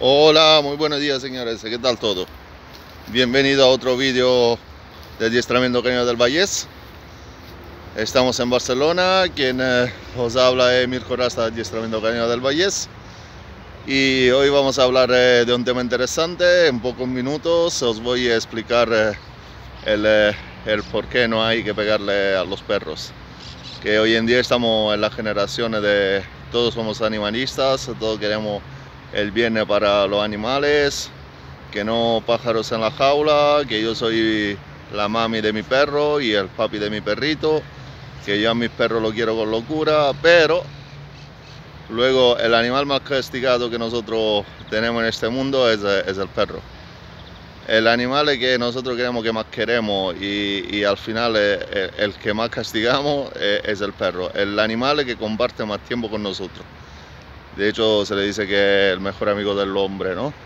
Hola, muy buenos días señores, ¿qué tal todo? Bienvenido a otro vídeo de adiestramiento canino del Vallés. Estamos en Barcelona, quien os habla es Mirko Rasta de adiestramiento canino del Vallés. Y hoy vamos a hablar de un tema interesante. En pocos minutos os voy a explicar el por qué no hay que pegarle a los perros. Que hoy en día estamos en la generación de todos somos animalistas, todos queremos el bien para los animales, que no pájaros en la jaula, que yo soy la mami de mi perro y el papi de mi perrito, que yo a mis perros lo quiero con locura, pero luego el animal más castigado que nosotros tenemos en este mundo es el perro. El animal que nosotros queremos y al final el que más castigamos es el perro, el animal que comparte más tiempo con nosotros. De hecho, se le dice que es el mejor amigo del hombre, ¿no?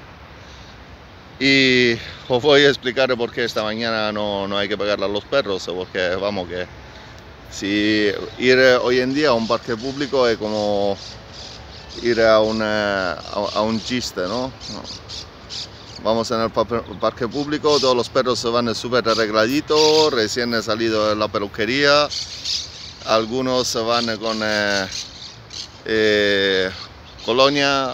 Y os voy a explicar por qué esta mañana no hay que pegarle a los perros, porque vamos que si ir hoy en día a un parque público es como ir a un chiste, ¿no? Vamos en el parque público, todos los perros se van súper arregladitos, recién salido de la peluquería, algunos se van con colonia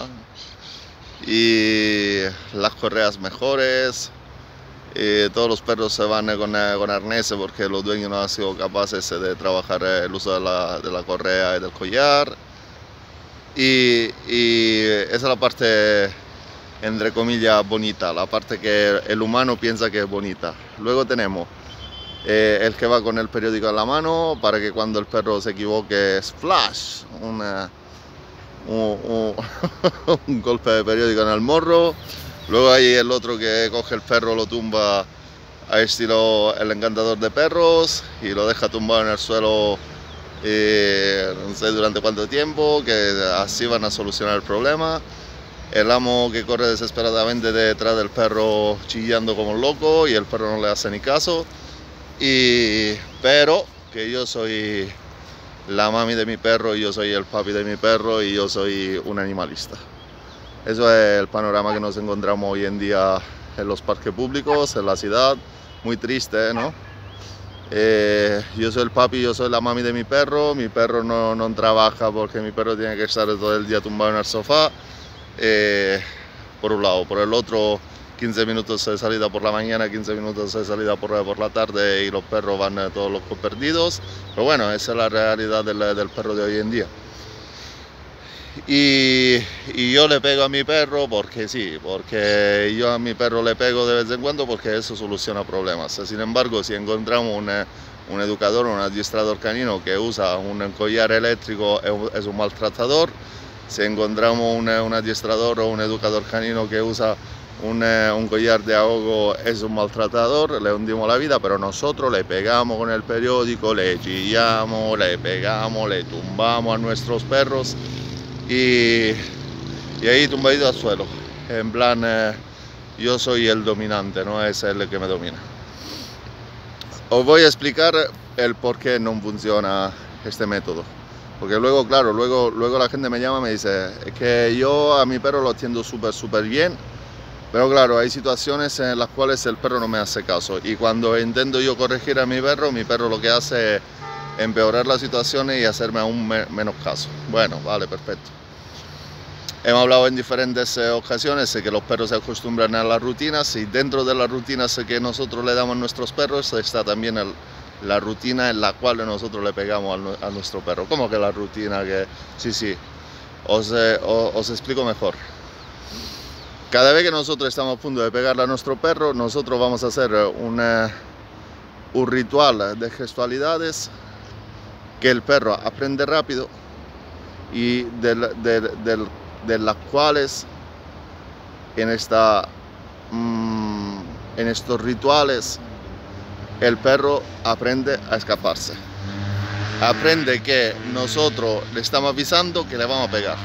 y las correas mejores, todos los perros se van con arnés porque los dueños no han sido capaces de trabajar el uso de la correa y del collar, y esa es la parte entre comillas bonita, la parte que el humano piensa que es bonita. Luego tenemos el que va con el periódico en la mano para que cuando el perro se equivoque es flash, un golpe de periódico en el morro. Luego hay el otro que coge el perro, lo tumba a estilo el encantador de perros y lo deja tumbado en el suelo, no sé durante cuánto tiempo, que así van a solucionar el problema. El amo que corre desesperadamente detrás del perro chillando como un loco y el perro no le hace ni caso. Pero que yo soy la mami de mi perro, yo soy el papi de mi perro y yo soy un animalista. Eso es el panorama que nos encontramos hoy en día en los parques públicos, en la ciudad. Muy triste, ¿no? Yo soy el papi, yo soy la mami de mi perro no trabaja porque mi perro tiene que estar todo el día tumbado en el sofá. Por un lado, por el otro 15 minutos de salida por la mañana, 15 minutos de salida por la tarde y los perros van todos locos perdidos. Pero bueno, esa es la realidad del perro de hoy en día. Y yo le pego a mi perro porque sí, porque yo a mi perro le pego de vez en cuando porque eso soluciona problemas. Sin embargo, si encontramos un educador, un adiestrador canino que usa un collar eléctrico, es un maltratador. Si encontramos un adiestrador o un educador canino que usa un collar de ahogo, es un maltratador, le hundimos la vida, pero nosotros le pegamos con el periódico, le chillamos, le pegamos, le tumbamos a nuestros perros y ahí tumbadito al suelo, en plan yo soy el dominante, no es él el que me domina. Os voy a explicar el por qué no funciona este método. Porque luego, claro, luego la gente me llama y me dice, es que yo a mi perro lo atiendo súper bien, pero claro, hay situaciones en las cuales el perro no me hace caso. Y cuando intento yo corregir a mi perro lo que hace es empeorar la situación y hacerme aún menos caso. Bueno, vale, perfecto. Hemos hablado en diferentes ocasiones de que los perros se acostumbran a las rutinas y dentro de las rutinas que nosotros le damos a nuestros perros está también la rutina en la cual nosotros le pegamos a nuestro perro. ¿Cómo que la rutina? Sí, os explico mejor. Cada vez que nosotros estamos a punto de pegarle a nuestro perro, nosotros vamos a hacer un ritual de gestualidades que el perro aprende rápido y de las cuales en estos rituales el perro aprende a escaparse. Aprende que nosotros le estamos avisando que le vamos a pegar.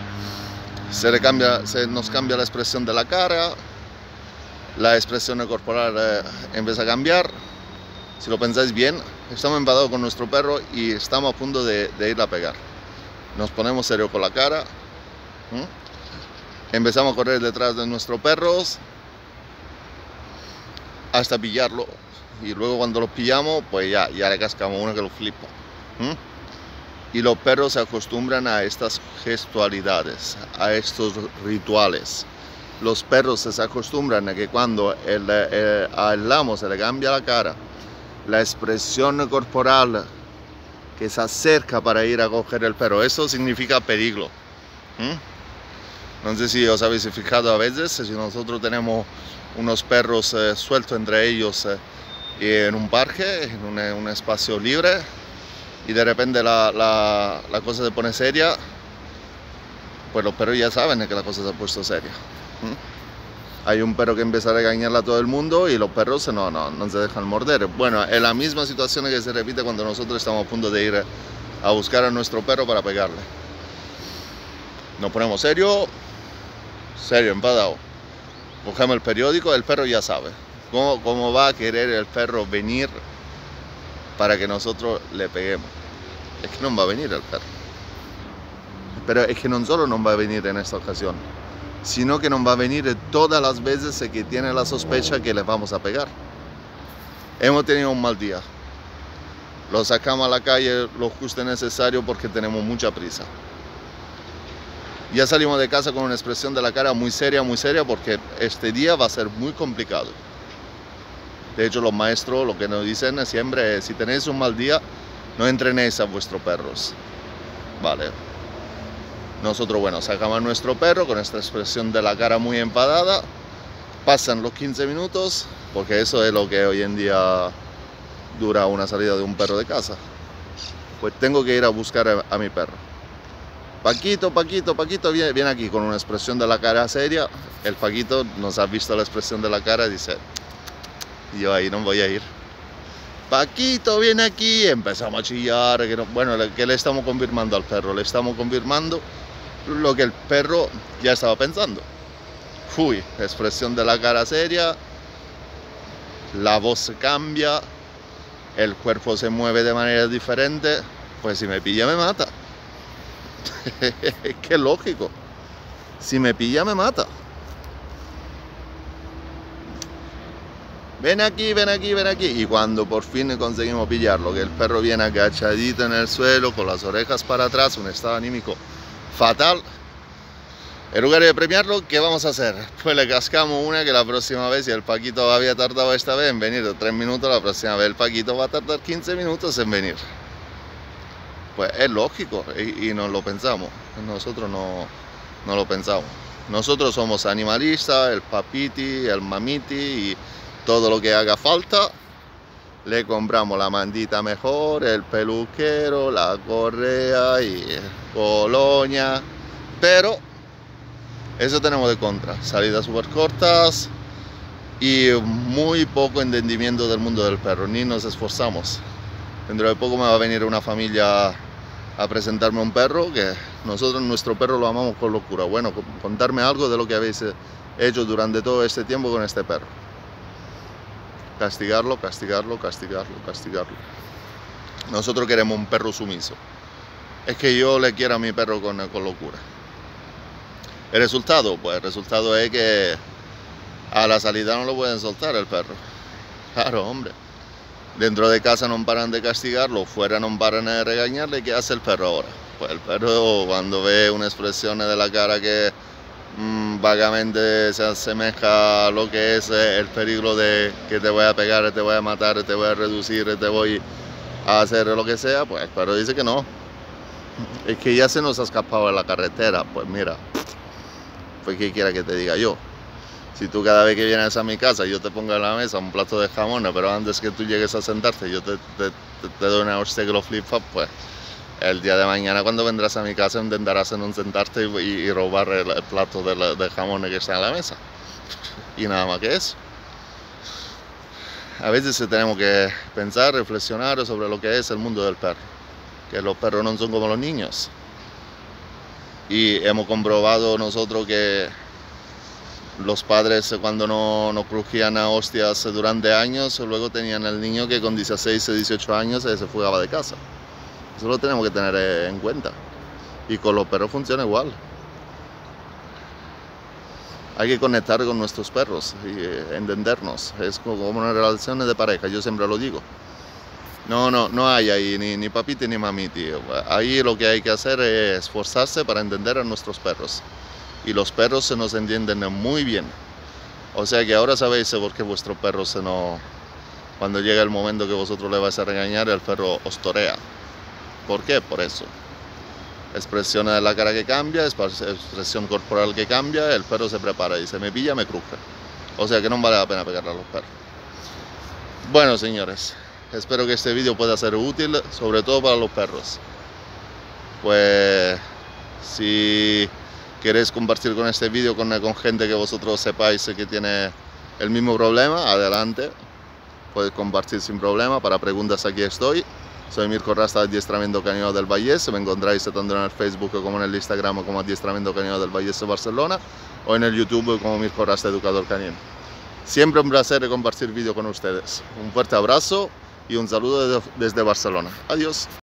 Se nos cambia la expresión de la cara, la expresión corporal empieza a cambiar. Si lo pensáis bien, estamos enfadados con nuestro perro y estamos a punto de ir a pegar. Nos ponemos serio con la cara. empezamos a correr detrás de nuestros perros hasta pillarlo. Y luego cuando los pillamos, pues ya le cascamos uno que lo flipa. Y los perros se acostumbran a estas gestualidades, a estos rituales. Los perros se acostumbran a que cuando al amo se le cambia la cara, la expresión corporal que se acerca para ir a coger el perro, eso significa peligro. No sé si os habéis fijado a veces, si nosotros tenemos unos perros sueltos entre ellos en un parque, en un espacio libre, y de repente la cosa se pone seria, pues los perros ya saben que la cosa se ha puesto seria. Hay un perro que empieza a regañarle a todo el mundo y los perros no se dejan morder. Bueno, es la misma situación que se repite cuando nosotros estamos a punto de ir a buscar a nuestro perro para pegarle. Nos ponemos serio, enfadado. Cogemos el periódico, el perro ya sabe. ¿Cómo va a querer el perro venir para que nosotros le peguemos? Es que no va a venir el perro. Pero es que no solo no va a venir en esta ocasión, sino que no va a venir todas las veces que tiene la sospecha que le vamos a pegar. Hemos tenido un mal día. Lo sacamos a la calle lo justo y necesario porque tenemos mucha prisa. Ya salimos de casa con una expresión de la cara muy seria porque este día va a ser muy complicado. De hecho, los maestros lo que nos dicen siempre es: si tenéis un mal día, no entrenéis a vuestros perros. Vale. Nosotros, bueno, sacamos a nuestro perro con esta expresión de la cara muy enfadada. Pasan los 15 minutos, porque eso es lo que hoy en día dura una salida de un perro de casa. Pues tengo que ir a buscar a mi perro. Paquito, viene aquí con una expresión de la cara seria. El Paquito nos ha visto la expresión de la cara y dice: yo ahí no voy a ir. Paquito, viene aquí. Empezamos a chillar. Que le estamos confirmando al perro. Le estamos confirmando lo que el perro ya estaba pensando. Expresión de la cara seria. La voz se cambia. El cuerpo se mueve de manera diferente. Pues si me pilla me mata. Es que es lógico. Si me pilla me mata. Ven aquí. Y cuando por fin conseguimos pillarlo, que el perro viene agachadito en el suelo, con las orejas para atrás, un estado anímico fatal, en lugar de premiarlo, ¿qué vamos a hacer? Pues le cascamos una, que la próxima vez, si el Paquito había tardado esta vez en venir de 3 minutos, la próxima vez el Paquito va a tardar 15 minutos en venir. Pues es lógico y no lo pensamos. Nosotros no lo pensamos. Nosotros somos animalistas, el papiti, el mamiti, y todo lo que haga falta. Le compramos la mandita mejor, el peluquero, la correa y colonia. Pero eso tenemos de contra: salidas súper cortas y muy poco entendimiento del mundo del perro. Ni nos esforzamos. Dentro de poco me va a venir una familia a presentarme un perro, que nosotros nuestro perro lo amamos con locura. Bueno, contarme algo de lo que habéis hecho durante todo este tiempo con este perro. Castigarlo. Nosotros queremos un perro sumiso. Es que yo le quiero a mi perro con locura. El resultado, pues el resultado es que a la salida no lo pueden soltar el perro. Claro, hombre. Dentro de casa no paran de castigarlo, fuera no paran de regañarle. ¿Qué hace el perro ahora? Pues el perro, cuando ve una expresión de la cara que vagamente se asemeja a lo que es el peligro de que te voy a pegar, te voy a matar, te voy a reducir, te voy a hacer lo que sea, pues el perro dice que no. Es que ya se nos ha escapado de la carretera. Pues mira, pues ¿qué quiera que te diga yo? Si tú cada vez que vienes a mi casa yo te pongo en la mesa un plato de jamón, pero antes que tú llegues a sentarte yo te doy una hostia que lo flipa, pues el día de mañana cuando vendrás a mi casa intentarás en un sentarte y robar el plato de jamón que está en la mesa. Y nada más que eso. A veces tenemos que pensar, reflexionar sobre lo que es el mundo del perro. Que los perros no son como los niños. Y hemos comprobado nosotros que los padres, cuando no crujían a hostias durante años, luego tenían el niño que con 16 o 18 años se fugaba de casa. Eso lo tenemos que tener en cuenta. Y con los perros funciona igual. hay que conectar con nuestros perros y entendernos. Es como una relación de pareja, yo siempre lo digo. No hay ahí ni papiti ni mamiti. Ahí lo que hay que hacer es esforzarse para entender a nuestros perros. Y los perros se nos entienden muy bien. O sea que ahora sabéis por qué vuestro perro cuando llega el momento que vosotros le vais a regañar, el perro os torea. ¿Por qué? Por eso. Expresión de la cara que cambia, expresión corporal que cambia, el perro se prepara y dice, me pilla, me cruje. O sea que no vale la pena pegarle a los perros. Bueno, señores, espero que este vídeo pueda ser útil, sobre todo para los perros. Pues si queréis compartir con este vídeo con gente que vosotros sepáis que tiene el mismo problema, adelante. Podéis compartir sin problema. Para preguntas aquí estoy. Soy Mirko Rasta de Adiestramiento Canino del Vallès. Me encontráis tanto en el Facebook como en el Instagram como Adiestramiento Canino del Vallès de Barcelona, o en el YouTube como Mirko Rasta Educador Canino. Siempre un placer compartir vídeo con ustedes. Un fuerte abrazo y un saludo desde Barcelona. Adiós.